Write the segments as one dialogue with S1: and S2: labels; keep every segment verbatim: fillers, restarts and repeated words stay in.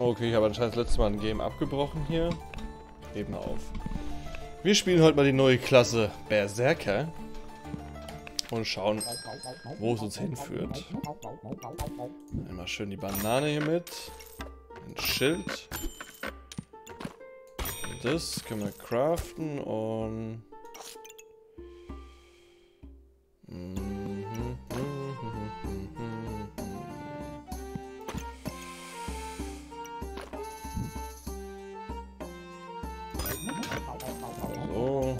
S1: Okay, ich habe anscheinend das letzte Mal ein Game abgebrochen hier. Eben auf. Wir spielen heute mal die neue Klasse Berserker. Und schauen, wo es uns hinführt. Einmal schön die Banane hier mit. Ein Schild. Und das können wir craften und... So.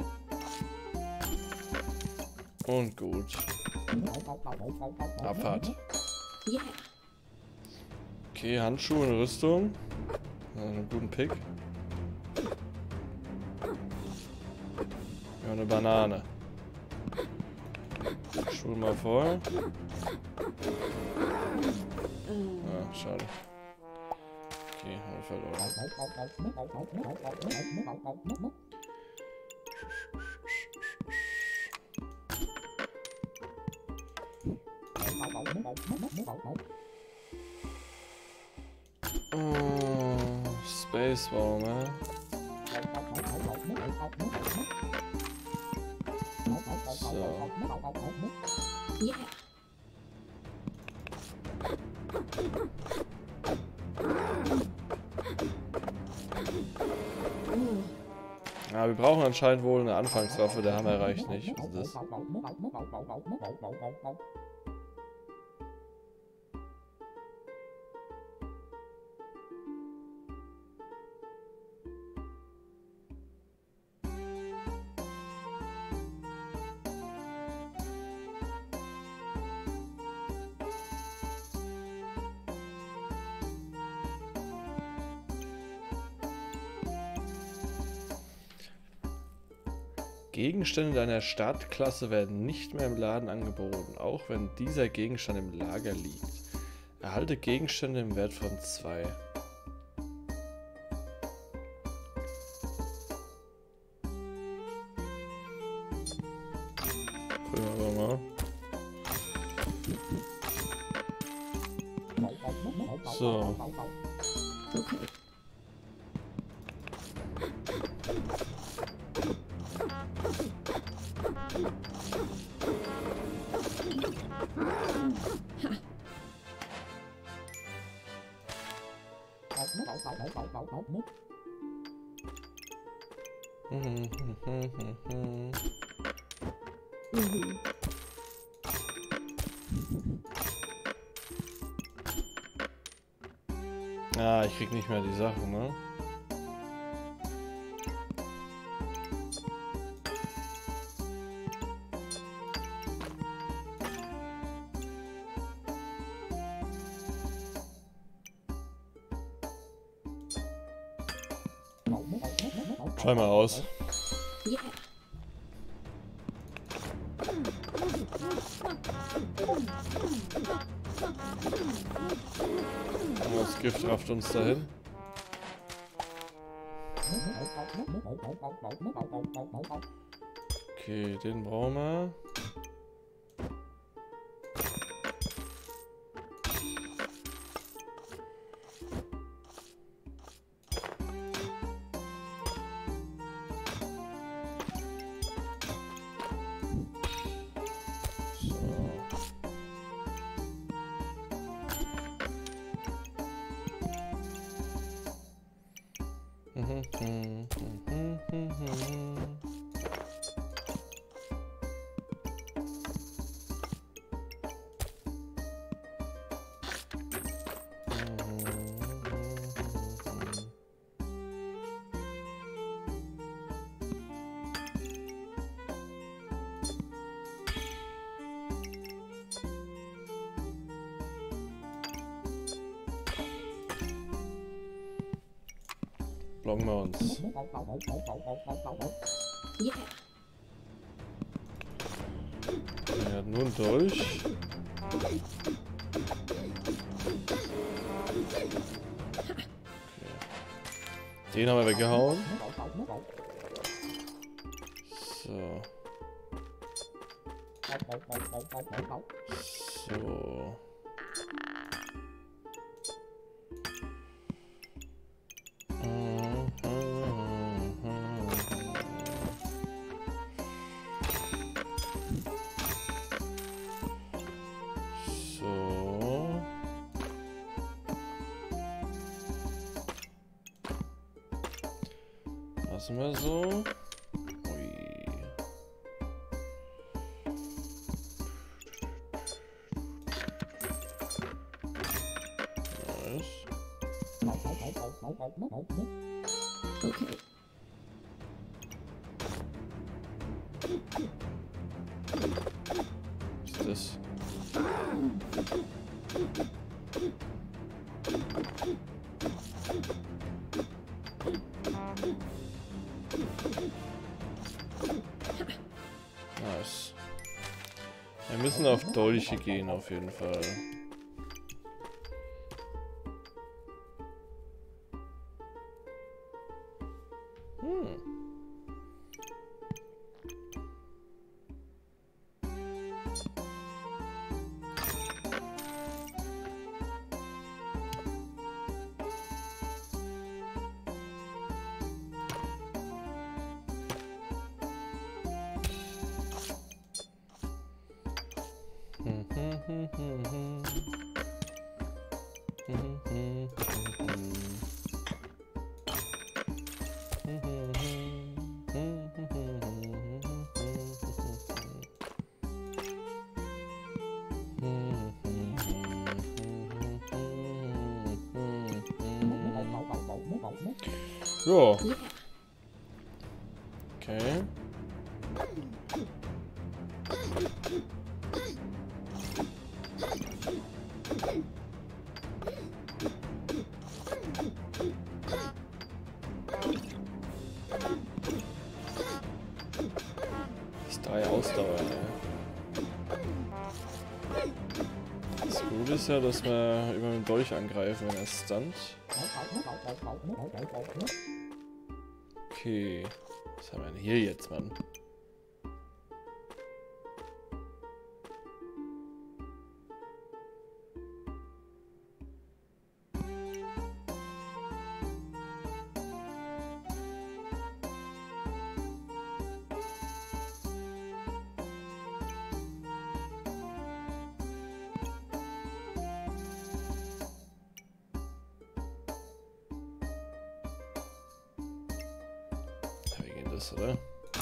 S1: Und gut. Abfahrt. Okay, Handschuhe und Rüstung. Einen guten Pick. Ja, eine Banane. Schuhe mal vor. Ah, schade. Okay, haben wir verloren. Oh, Space Warmer. So. Ja, wir brauchen anscheinend wohl eine Anfangswaffe, der Hammer reicht nicht. Was ist das? Gegenstände deiner Startklasse werden nicht mehr im Laden angeboten, auch wenn dieser Gegenstand im Lager liegt. Erhalte Gegenstände im Wert von zwei. Gucken wir mal. So. Ah, ich krieg nicht mehr die Sachen, ne? Schau mal aus. Das Gift rafft uns dahin. Okay, den brauchen wir. Blocken wir uns. Er hat nur einen Dolch. Okay. Den haben wir weggehauen. So. So. lassen wir so. Ui. Nice.
S2: Okay.
S1: Was ist das? Nice. Wir müssen auf Dolche gehen, auf jeden Fall. Hm. Ja. Okay. Das ist drei Ausdauer, ey. Das Gute ist ja, dass wir über den Dolch angreifen, wenn er stunt. Okay. Was haben wir denn hier jetzt, Mann? Wie geht das, oder?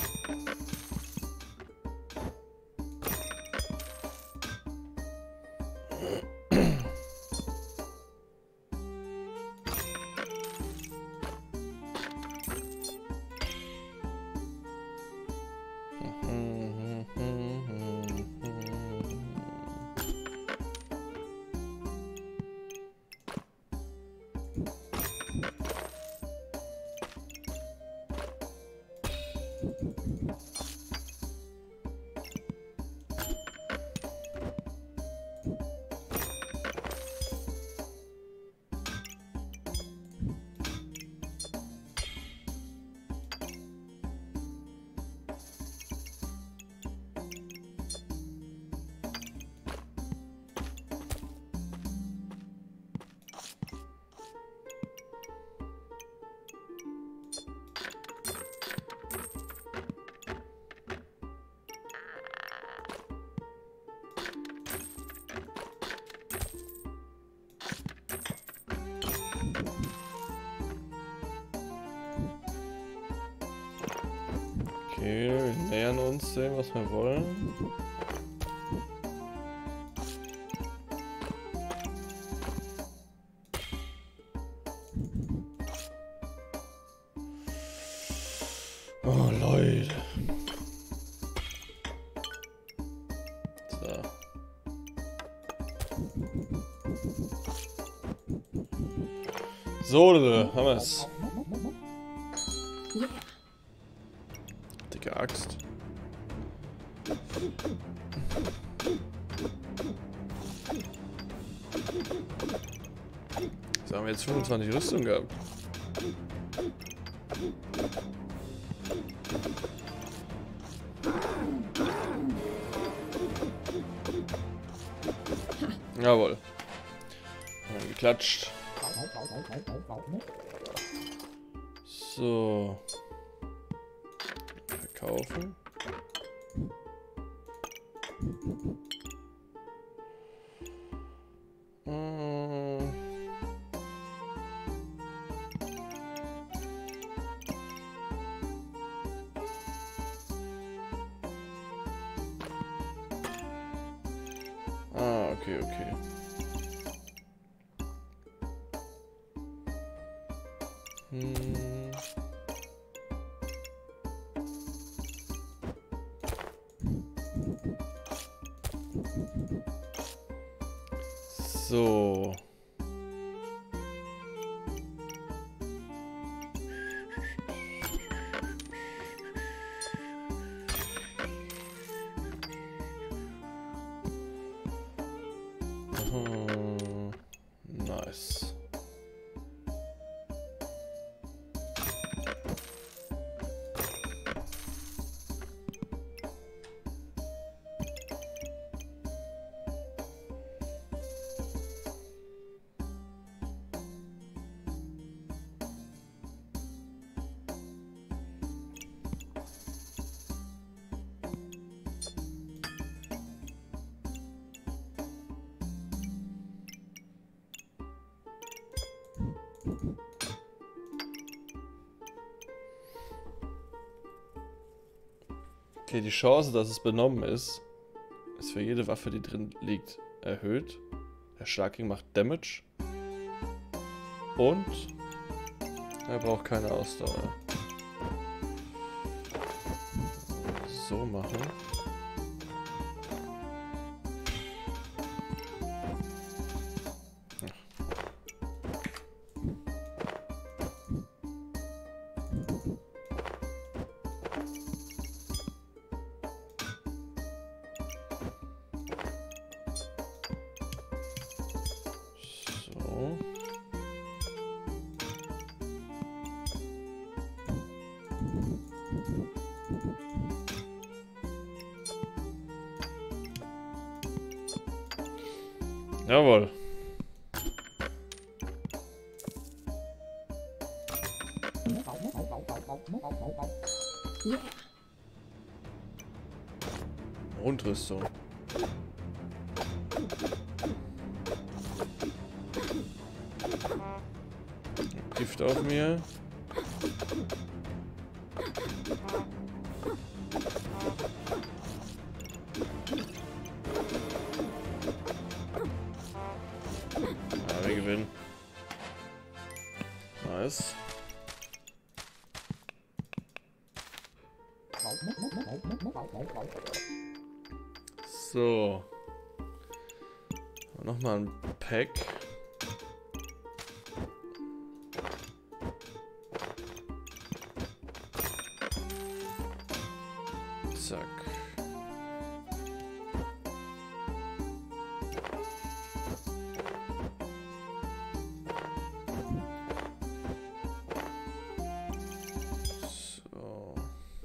S1: Okay, wir nähern uns dem, was wir wollen. Oh, Leute. So. So, Leute, haben wir es.
S2: Yeah.
S1: Dicke Axt. So, haben wir jetzt fünfundzwanzig Rüstung gehabt. Jawohl. Haben geklatscht. So. Verkaufen. Hm. okay, okay. Hm. So. Hm. Nice. Okay, die Chance, dass es benommen ist, ist für jede Waffe, die drin liegt, erhöht. Der Schlagring macht Damage. Und er braucht keine Ausdauer. So machen. So. Jawohl.
S2: Yeah.
S1: Rundrüstung. Gift auf mir. Ah, wir gewinnen. Nice. So. Nochmal ein Pack. Zack. So.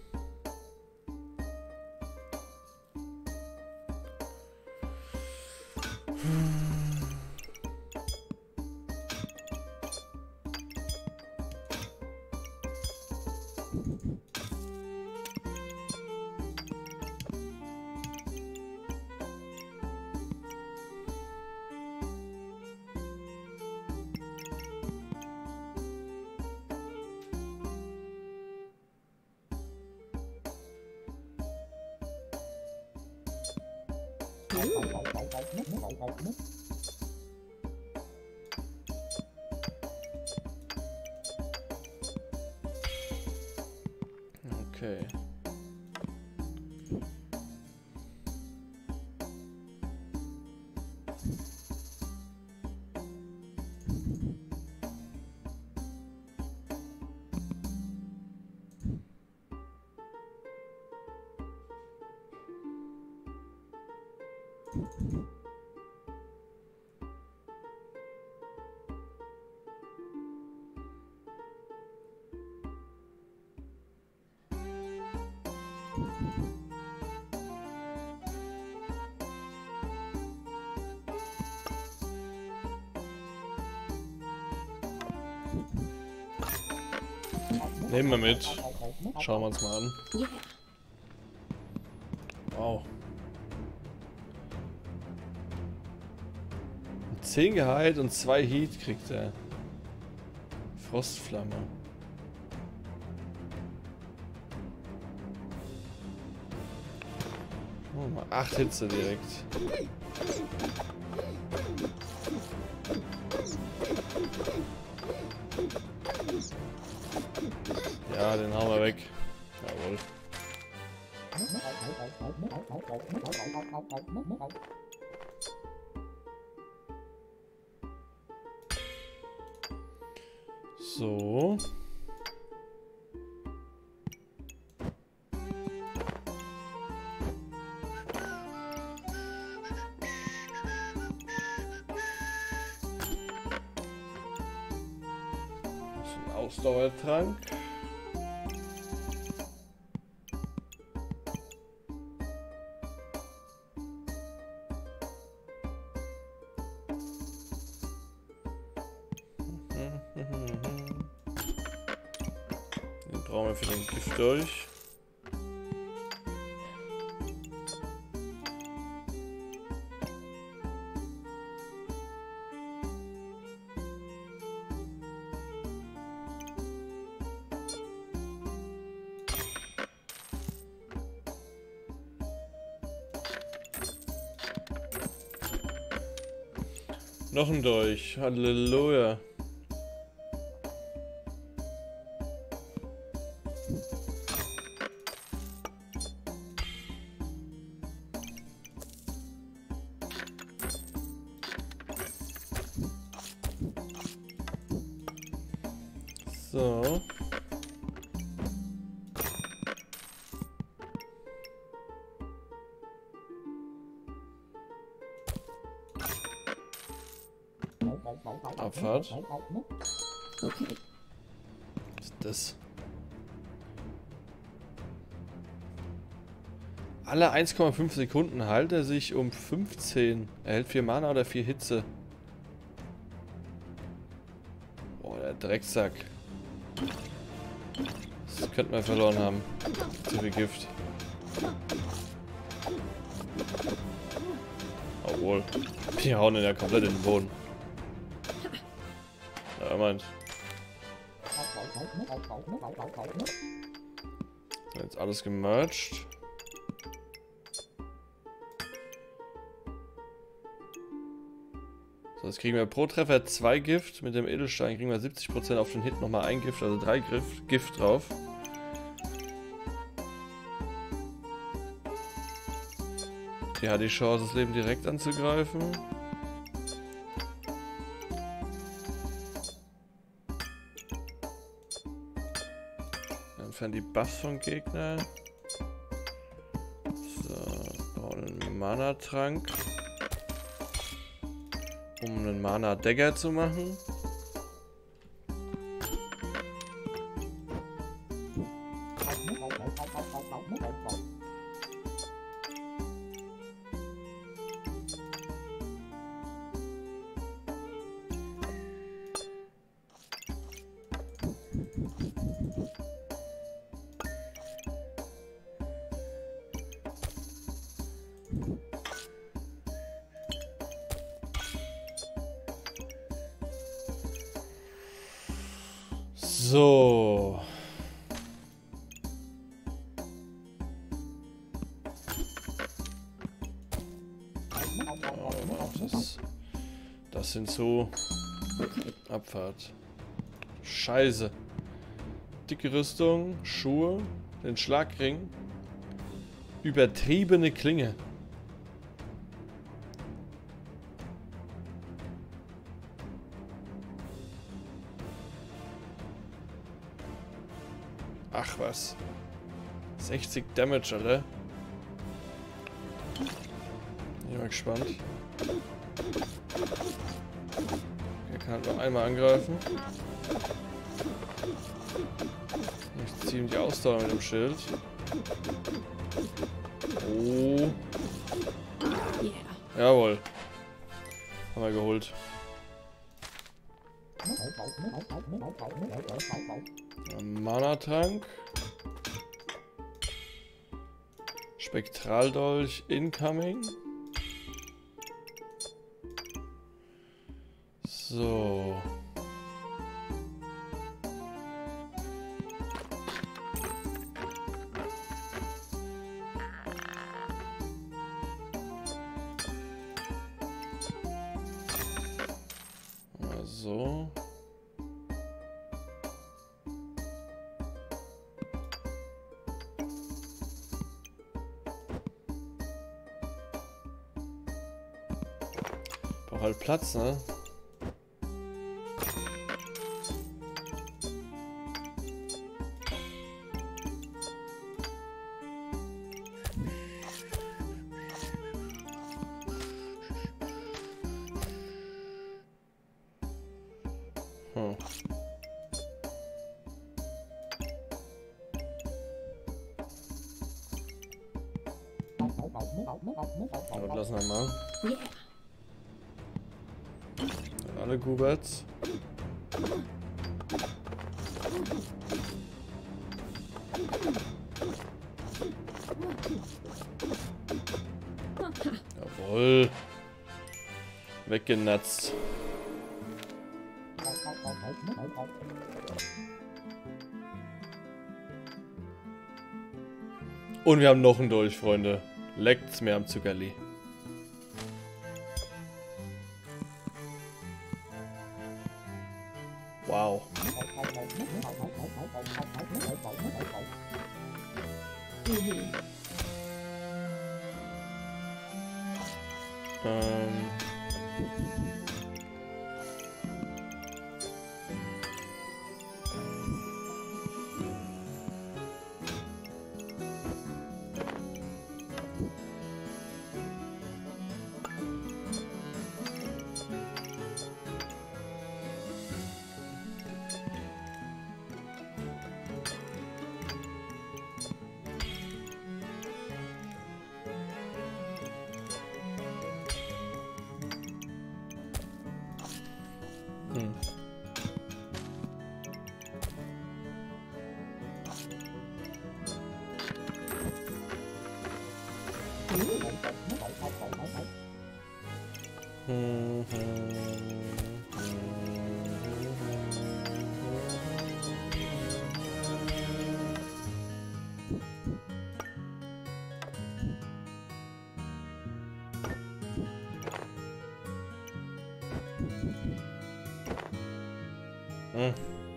S1: Okay. Nehmen wir mit. Schauen wir uns mal an.
S2: Yeah.
S1: Wow. zehn Gehalt und zwei Heat kriegt er. Frostflamme. Oh, mal acht Hitze direkt. Ja, den hauen wir weg. Jawohl. So. Ausdauertrank. Den brauchen wir für den Gift durch. Noch ein Dolch. Halleluja. So. Abfahrt.
S2: Okay.
S1: Was ist das? Alle eins Komma fünf Sekunden heilt er sich um fünfzehn. Er hält vier Mana oder vier Hitze. Boah, der Drecksack. Das könnten wir verloren haben. Zu viel Gift. Obwohl. Wir hauen ihn ja komplett in den Boden. Ja, er meint. Jetzt alles gemerged. So, jetzt kriegen wir pro Treffer zwei Gift. Mit dem Edelstein kriegen wir siebzig Prozent auf den Hit nochmal ein Gift, also drei Gift, Gift drauf. Hier hat die Chance, das Leben direkt anzugreifen. Entfernen die Buffs vom Gegner. So, bauen einen Mana-Trank. Um einen Mana-Dagger zu machen. So. Oh, das, das sind so Abfahrt. Scheiße. Dicke Rüstung, Schuhe, den Schlagring. Übertriebene Klinge. Ach was. sechzig Damage, Alter. Ich bin mal gespannt. Er kann halt noch einmal angreifen. Ich ziehe ihm die Ausdauer mit dem Schild. Oh.
S2: Yeah.
S1: Jawohl. Haben wir geholt. Mana-Trank. Spektraldolch incoming. So. Mal so. Braucht halt Platz, ne? Hm. Aber lassen wir mal.
S2: Yeah.
S1: Dann alle Guberts. Jawohl. Weggenatzt. Und wir haben noch einen Dolch, Freunde. Leckt's mir am Zuckerli. Wow.
S2: Mhm.
S1: Ähm. Hm. Hm, hm, hm.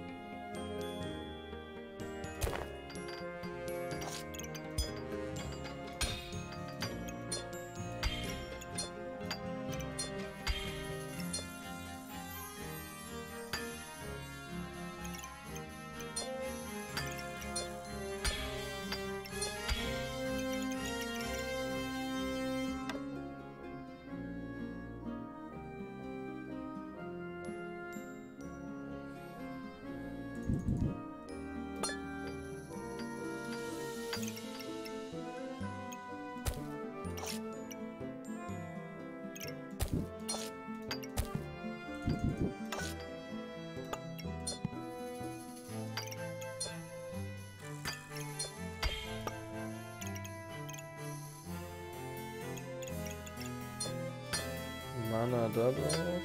S1: Mana da drauf.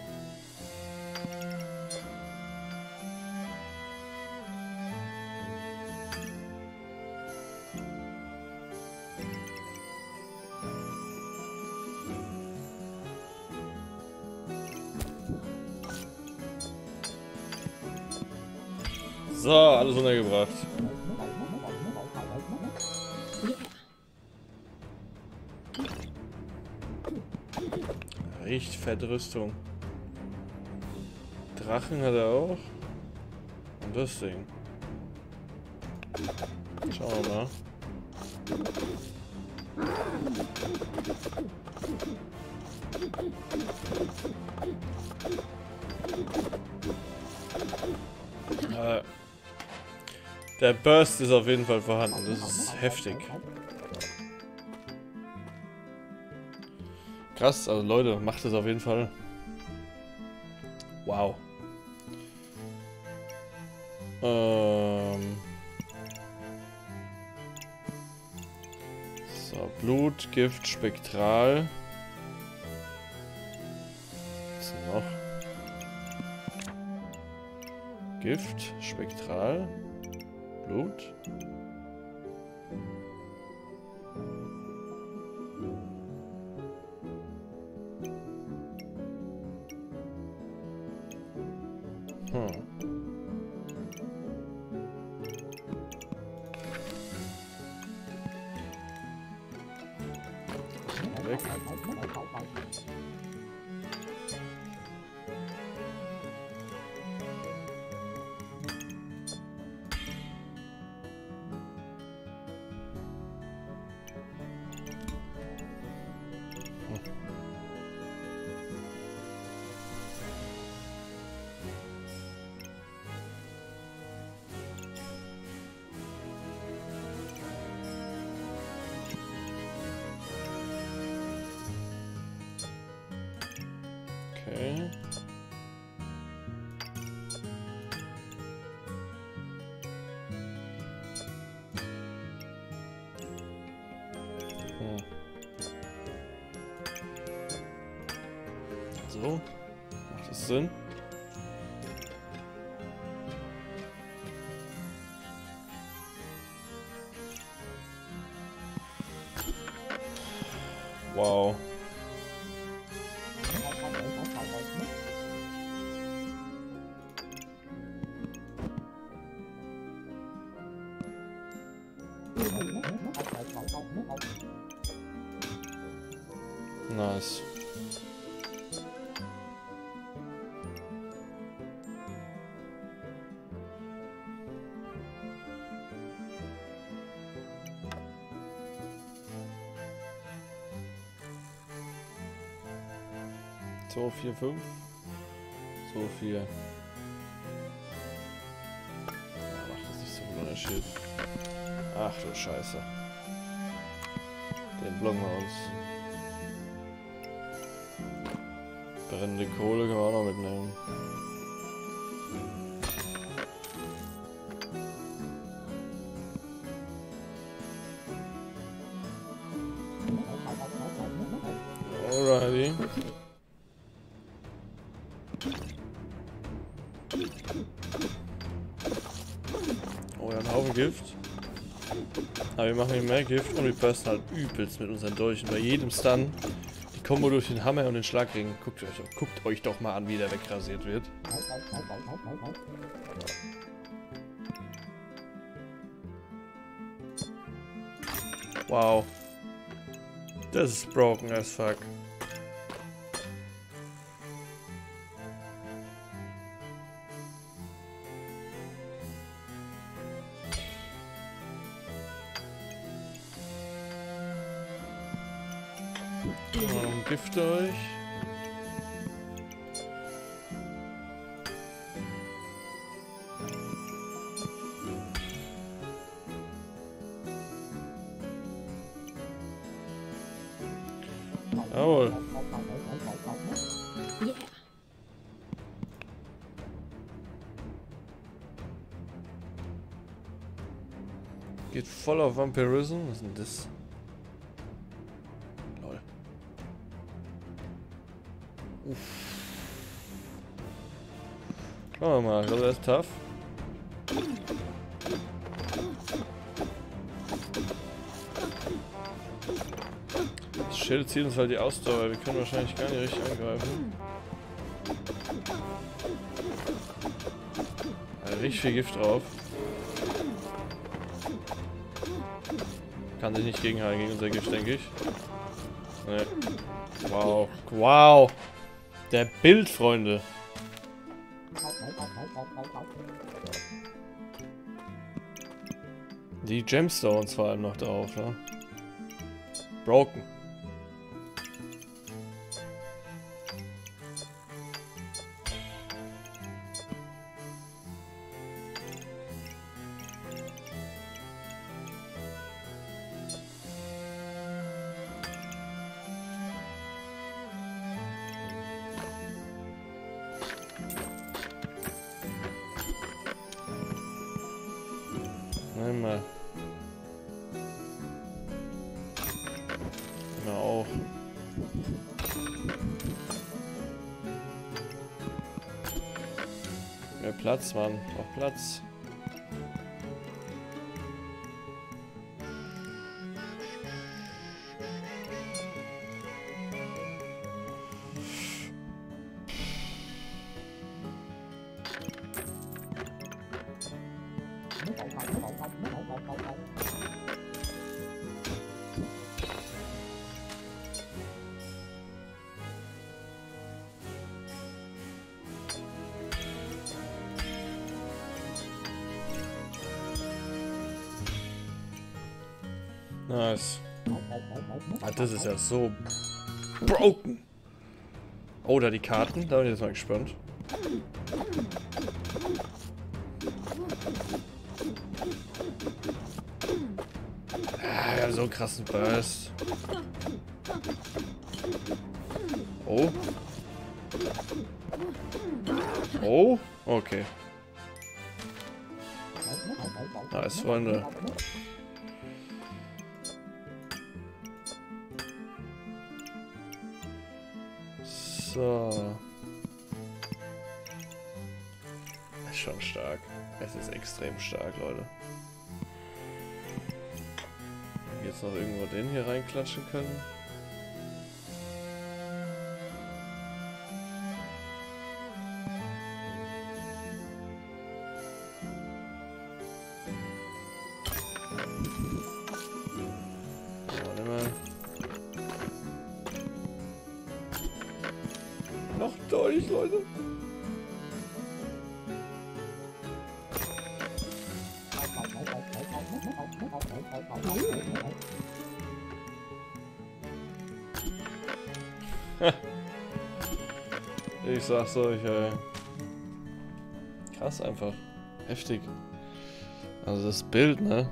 S1: So, alles untergebracht. Riecht fette Rüstung. Drachen hat er auch. Und das Ding. Schauen wir mal. Äh, der Burst ist auf jeden Fall vorhanden. Das ist heftig. Krass, also Leute, macht es auf jeden Fall. Wow. Ähm. So, Blut, Gift, Spektral. Was ist denn noch? Gift, Spektral, Blut. Hm. Weg. So. Macht das Sinn? Wow. Nice. So, vier, fünf. So, vier. Ja, macht das nicht so viel Unterschied. Ach du Scheiße. Den blocken wir uns. Brennende Kohle können wir auch noch mitnehmen. Alrighty. Oh ja, ein Haufen Gift. Aber wir machen hier mehr Gift und wir bursten halt übelst mit unseren Dolchen. Bei jedem Stun. Die Kombo durch den Hammer und den Schlagring. Guckt euch, guckt euch doch mal an, wie der wegrasiert wird. Wow. Das ist broken as fuck. Um, Gift euch. Jawohl.
S2: Yeah.
S1: Geht voll auf Vampirism. Was ist denn das? Lol. Uff. Schauen wir mal. Ich glaube, der ist tough. Das Schild zieht uns halt die Ausdauer. Wir können wahrscheinlich gar nicht richtig angreifen. Da richtig viel Gift drauf. Kann sich nicht gegenhalten gegen unser Gift, denke ich. Nee. Wow. Wow. Der Bild, Freunde. Die Gemstones vor allem noch drauf, ne? Broken. Nimm mal. Na auch. Mehr Platz, Mann. Noch Platz. Nice. Ah, das ist ja so broken. Oh, da die Karten. Da bin ich jetzt mal gespannt. Ah, ja, so krassen Burst. Oh. Oh. Okay. Nice, Freunde. So. Das ist schon stark. Es ist extrem stark, Leute. Wenn wir jetzt noch irgendwo den hier reinklatschen können. Warte mal. Noch durch, Leute. Ich sag's euch, ey. Krass einfach. Heftig. Also das Bild, ne?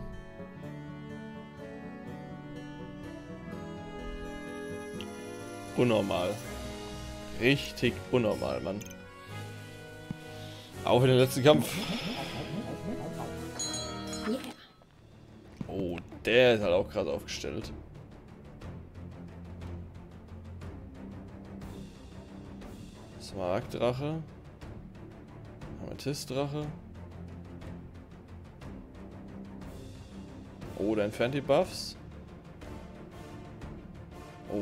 S1: Unnormal. Richtig unnormal, Mann. Auch in den letzten Kampf.
S2: Yeah.
S1: Oh, der ist halt auch krass aufgestellt. Smaragdrache. Amethystdrache. Oh, der entfernt die Buffs. Oh.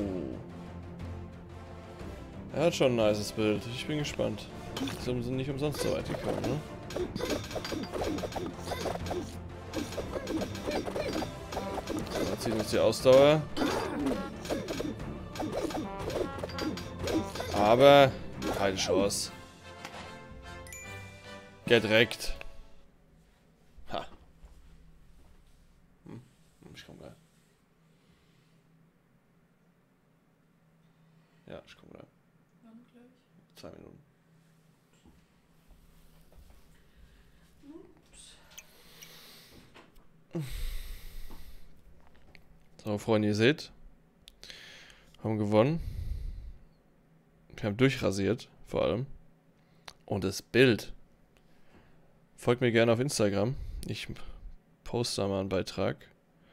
S1: Er hat schon ein nices Bild. Ich bin gespannt. Sind nicht umsonst so weit gekommen, ne? Dann ziehen wir uns die Ausdauer. Aber keine Chance. Gedreckt. Ha. Hm. Ich komm gleich. Ja, ich komm gleich.
S2: Wann gleich?
S1: Zwei Minuten. So, Freunde, ihr seht. Haben gewonnen. Wir haben durchrasiert, vor allem. Und das Bild. Folgt mir gerne auf Instagram. Ich poste da mal einen Beitrag.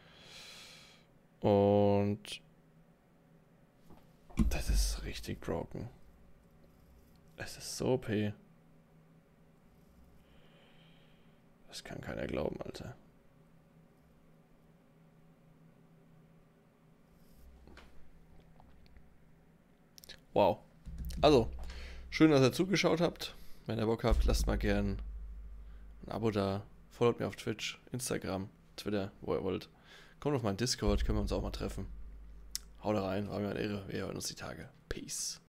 S1: Und das ist richtig broken. Es ist so O P. Das kann keiner glauben, Alter. Wow. Also, schön, dass ihr zugeschaut habt. Wenn ihr Bock habt, lasst mal gern ein Abo da. Folgt mir auf Twitch, Instagram, Twitter, wo ihr wollt. Kommt auf meinen Discord, können wir uns auch mal treffen. Haut rein, war mir eine Ehre. Wir hören uns die Tage. Peace.